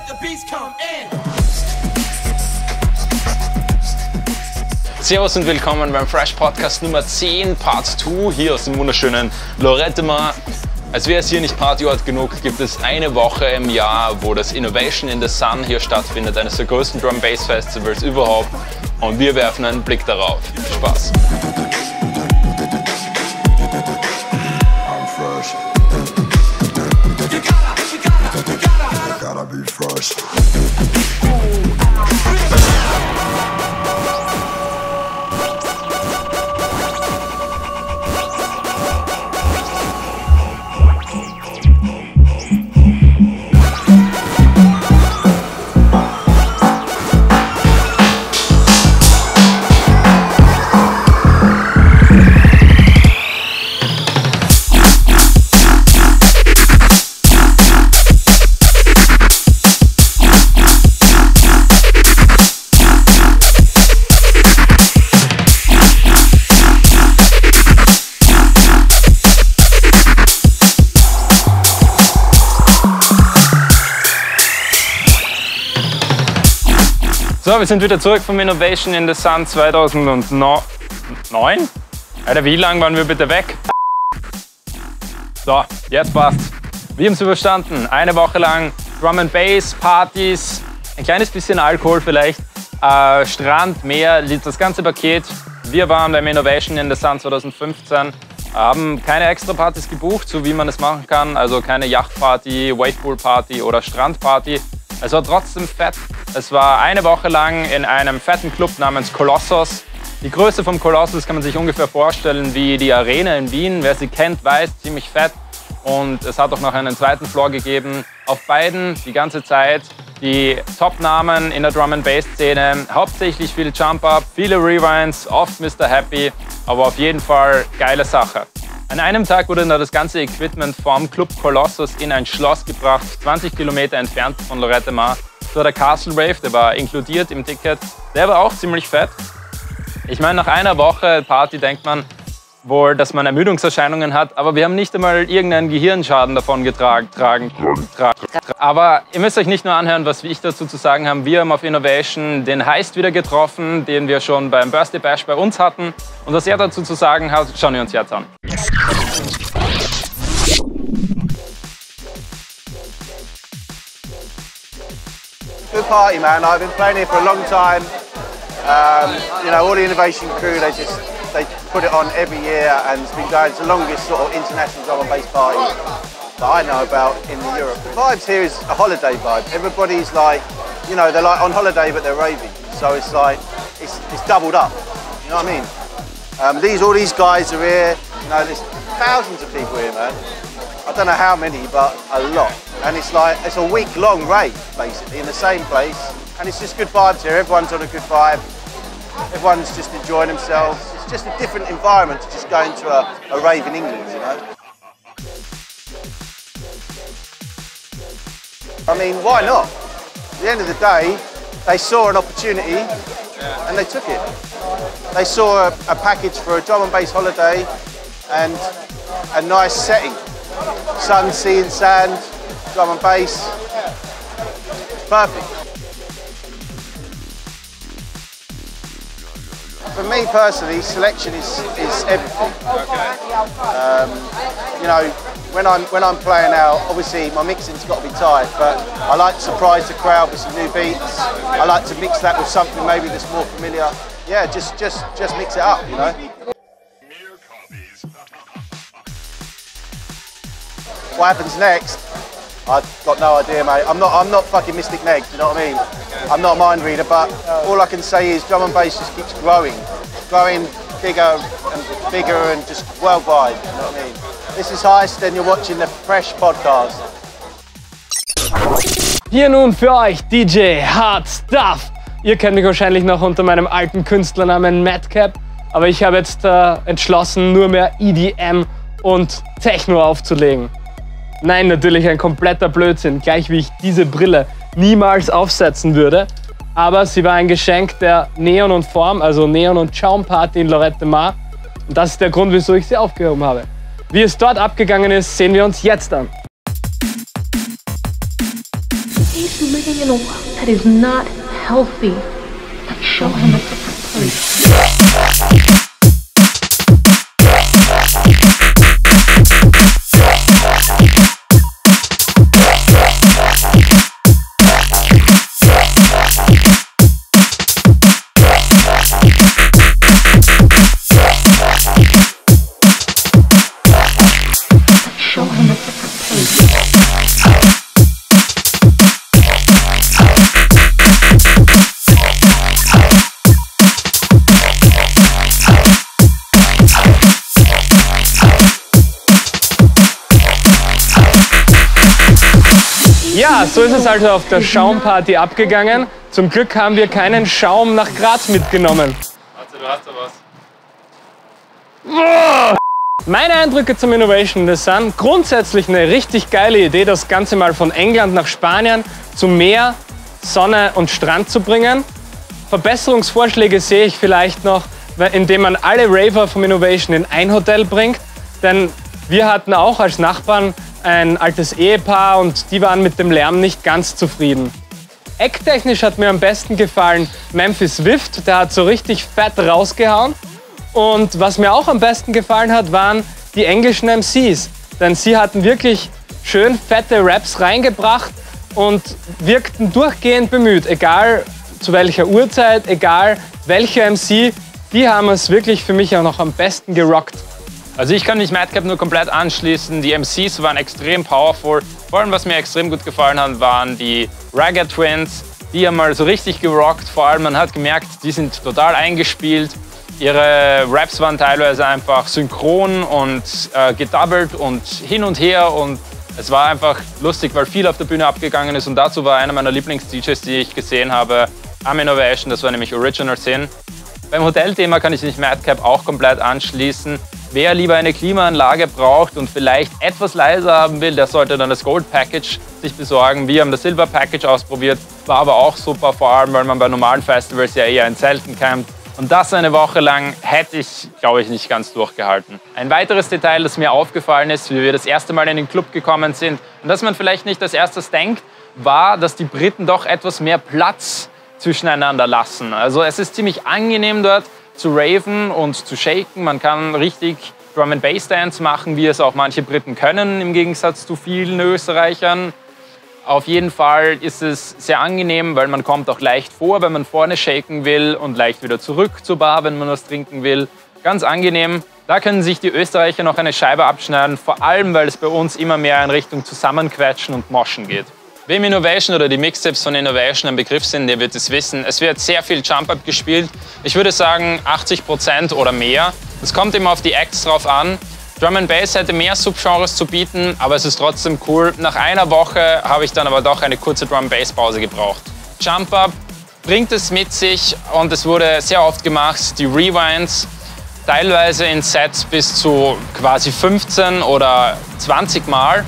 Servus und willkommen beim Fresh Podcast Nummer 10, Part 2, hier aus dem wunderschönen Lorette Mar. Als wäre es hier nicht Partyort genug, gibt es eine Woche im Jahr, wo das Innovation in the Sun hier stattfindet, eines der größten Drum Bass Festivals überhaupt. Und wir werfen einen Blick darauf. Viel Spaß! So, wir sind wieder zurück vom Innovation in the Sun 2009. Alter, wie lang waren wir bitte weg? So, jetzt passt. Wir haben es überstanden. Eine Woche lang Drum and Bass, Partys, ein kleines bisschen Alkohol vielleicht, Strand, Meer, das ganze Paket. Wir waren beim Innovation in the Sun 2015, haben keine extra Partys gebucht, so wie man es machen kann. Also keine Yachtparty, Wadepool-Party oder Strandparty. Es war trotzdem fett. Es war eine Woche lang in einem fetten Club namens Colossus. Die Größe vom Colossus kann man sich ungefähr vorstellen wie die Arena in Wien. Wer sie kennt, weiß, ziemlich fett. Und es hat auch noch einen zweiten Floor gegeben. Auf beiden die ganze Zeit die Top-Namen in der Drum-and-Bass-Szene. Hauptsächlich viel Jump-Up, viele Rewinds, oft Mr. Happy, aber auf jeden Fall geile Sache. An einem Tag wurde dann das ganze Equipment vom Club Colossus in ein Schloss gebracht, 20 Kilometer entfernt von Lorette Mar. Das war der Castle Rave, der war inkludiert im Ticket. Der war auch ziemlich fett. Ich meine, nach einer Woche Party denkt man wohl, dass man Ermüdungserscheinungen hat, aber wir haben nicht einmal irgendeinen Gehirnschaden davon getragen. Aber ihr müsst euch nicht nur anhören, was ich dazu zu sagen habe. Wir haben auf Innovation den Heist wieder getroffen, den wir schon beim Birthday Bash bei uns hatten. Und was er dazu zu sagen hat, schauen wir uns jetzt an. Good party, man. I've been playing here for a long time. You know, all the Innovation crew, they put it on every year, and it's been going. It's the longest sort of international drum and bass party that I know about in Europe. The vibes here is a holiday vibe. Everybody's like, you know, they're like on holiday, but they're raving. So it's like it's doubled up. You know what I mean? All these guys are here. You know, there's thousands of people here, man. I don't know how many, but a lot. And it's like, it's a week-long rave, basically, in the same place. And it's just good vibes here. Everyone's on a good vibe. Everyone's just enjoying themselves. It's just a different environment to just going to a rave in England, you know? I mean, why not? At the end of the day, they saw an opportunity and they took it. They saw a package for a drum and bass holiday and a nice setting. Sun, sea and sand, drum and bass. Perfect. For me personally, selection is everything. You know, when I'm playing out, obviously my mixing's got to be tight, but I like to surprise the crowd with some new beats. I like to mix that with something maybe that's more familiar. Yeah, just mix it up, you know. What happens next? I've got no idea, mate. I'm not fucking Mystic Meg, do you know what I mean? I'm not a mind reader, but all I can say is drum and bass just keeps growing bigger and just worldwide, you know what I mean? This is Heist and you're watching the Fresh Podcast. Hier nun für euch DJ Hard Stuff. Ihr kennt mich wahrscheinlich noch unter meinem alten Künstlernamen Madcap, aber ich habe jetzt entschlossen, nur mehr EDM und Techno aufzulegen. Nein, natürlich ein kompletter Blödsinn, gleich wie ich diese Brille niemals aufsetzen würde. Aber sie war ein Geschenk der Neon und Form, also Neon und Schaum Party in Lorette Mar. Und das ist der Grund, wieso ich sie aufgehoben habe. Wie es dort abgegangen ist, sehen wir uns jetzt an. He's living in a world that is not healthy. Show him a different place. Ja, so ist es also auf der Schaumparty abgegangen. Zum Glück haben wir keinen Schaum nach Graz mitgenommen. Warte, du hast da was. Meine Eindrücke zum Innovation in the Sun. Grundsätzlich eine richtig geile Idee, das Ganze mal von England nach Spanien zu Meer, Sonne und Strand zu bringen. Verbesserungsvorschläge sehe ich vielleicht noch, indem man alle Raver vom Innovation in ein Hotel bringt. Denn wir hatten auch als Nachbarn ein altes Ehepaar und die waren mit dem Lärm nicht ganz zufrieden. Ecktechnisch hat mir am besten gefallen Memphis Swift, der hat so richtig fett rausgehauen. Und was mir auch am besten gefallen hat, waren die englischen MCs. Denn sie hatten wirklich schön fette Raps reingebracht und wirkten durchgehend bemüht. Egal zu welcher Uhrzeit, egal welcher MC, die haben es wirklich für mich auch noch am besten gerockt. Also ich kann mich Madcap nur komplett anschließen. Die MCs waren extrem powerful. Vor allem, was mir extrem gut gefallen hat, waren die Ragged Twins. Die haben mal so richtig gerockt. Vor allem, man hat gemerkt, die sind total eingespielt. Ihre Raps waren teilweise einfach synchron und gedoubled und hin und her. Und es war einfach lustig, weil viel auf der Bühne abgegangen ist. Und dazu war einer meiner Lieblings-DJs, die ich gesehen habe, am Innovation. Das war nämlich Original Sin. Beim Hotelthema kann ich mich Madcap auch komplett anschließen. Wer lieber eine Klimaanlage braucht und vielleicht etwas leiser haben will, der sollte dann das Gold Package sich besorgen. Wir haben das Silver Package ausprobiert, war aber auch super, vor allem weil man bei normalen Festivals ja eher in Zelten campt. Und das eine Woche lang hätte ich, glaube ich, nicht ganz durchgehalten. Ein weiteres Detail, das mir aufgefallen ist, wie wir das erste Mal in den Club gekommen sind und das man vielleicht nicht als erstes denkt, war, dass die Briten doch etwas mehr Platz zwischeneinander lassen. Also es ist ziemlich angenehm dort zu raven und zu shaken. Man kann richtig Drum and Bass Dance machen, wie es auch manche Briten können, im Gegensatz zu vielen Österreichern. Auf jeden Fall ist es sehr angenehm, weil man kommt auch leicht vor, wenn man vorne shaken will und leicht wieder zurück zur Bar, wenn man was trinken will. Ganz angenehm. Da können sich die Österreicher noch eine Scheibe abschneiden, vor allem, weil es bei uns immer mehr in Richtung Zusammenquetschen und Moschen geht. Wem Innovation oder die Mixtapes von Innovation ein Begriff sind, der wird es wissen. Es wird sehr viel Jump-Up gespielt. Ich würde sagen 80% oder mehr. Es kommt immer auf die Acts drauf an. Drum and Bass hätte mehr Subgenres zu bieten, aber es ist trotzdem cool. Nach einer Woche habe ich dann aber doch eine kurze Drum-Bass-Pause gebraucht. Jump-Up bringt es mit sich und es wurde sehr oft gemacht, die Rewinds, teilweise in Sets bis zu quasi 15 oder 20 Mal.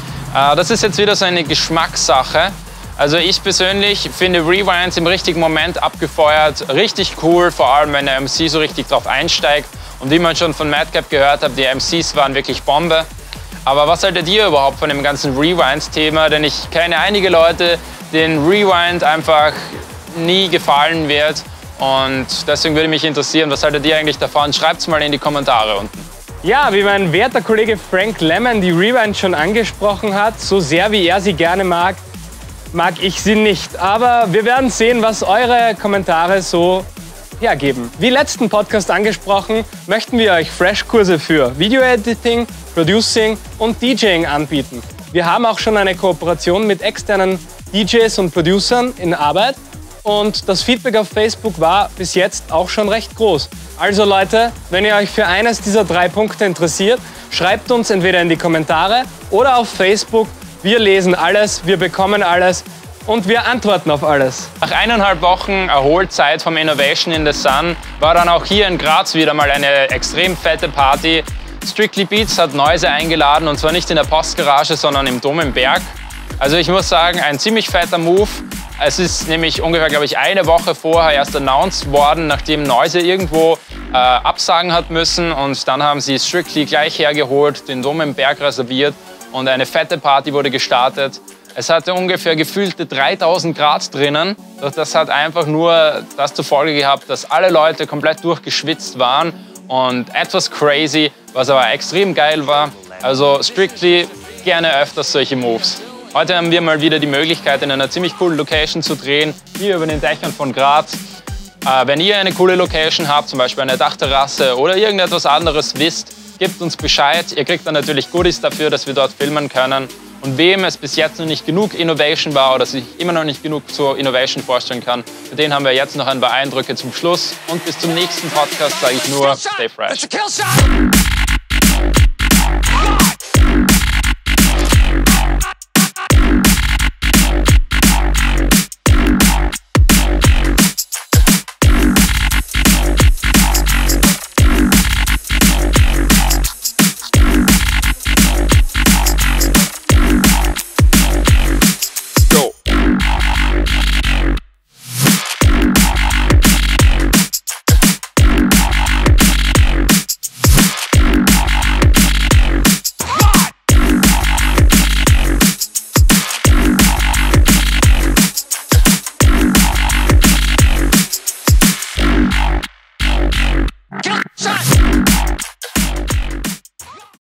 Das ist jetzt wieder so eine Geschmackssache. Also ich persönlich finde Rewinds im richtigen Moment abgefeuert richtig cool, vor allem wenn der MC so richtig drauf einsteigt. Und wie man schon von Madcap gehört hat, die MCs waren wirklich Bombe. Aber was haltet ihr überhaupt von dem ganzen Rewind-Thema? Denn ich kenne einige Leute, denen Rewind einfach nie gefallen wird. Und deswegen würde mich interessieren, was haltet ihr eigentlich davon? Schreibt es mal in die Kommentare unten. Ja, wie mein werter Kollege Frank Lemon die Rewind schon angesprochen hat, so sehr wie er sie gerne mag, mag ich sie nicht. Aber wir werden sehen, was eure Kommentare so hergeben. Wie letzten Podcast angesprochen, möchten wir euch Fresh-Kurse für Video-Editing, Producing und DJing anbieten. Wir haben auch schon eine Kooperation mit externen DJs und Producern in Arbeit und das Feedback auf Facebook war bis jetzt auch schon recht groß. Also Leute, wenn ihr euch für eines dieser 3 Punkte interessiert, schreibt uns entweder in die Kommentare oder auf Facebook. Wir lesen alles, wir bekommen alles und wir antworten auf alles. Nach 1,5 Wochen Erholzeit vom Innovation in the Sun war dann auch hier in Graz wieder mal eine extrem fette Party. Strictly Beats hat Noise eingeladen und zwar nicht in der Postgarage, sondern im Dom im Berg. Also ich muss sagen, ein ziemlich fetter Move. Es ist nämlich ungefähr, glaube ich, eine Woche vorher erst announced worden, nachdem Noise irgendwo absagen hat müssen. Und dann haben sie Strictly gleich hergeholt, den Dom im Berg reserviert und eine fette Party wurde gestartet. Es hatte ungefähr gefühlte 3000 Grad drinnen. Doch das hat einfach nur das zur Folge gehabt, dass alle Leute komplett durchgeschwitzt waren und etwas crazy, was aber extrem geil war. Also Strictly gerne öfters solche Moves. Heute haben wir mal wieder die Möglichkeit, in einer ziemlich coolen Location zu drehen, hier über den Dächern von Graz. Wenn ihr eine coole Location habt, zum Beispiel eine Dachterrasse oder irgendetwas anderes wisst, gebt uns Bescheid. Ihr kriegt dann natürlich Goodies dafür, dass wir dort filmen können. Und wem es bis jetzt noch nicht genug Innovation war oder sich immer noch nicht genug zur Innovation vorstellen kann, für den haben wir jetzt noch ein paar Eindrücke zum Schluss. Und bis zum nächsten Podcast sage ich nur, stay fresh.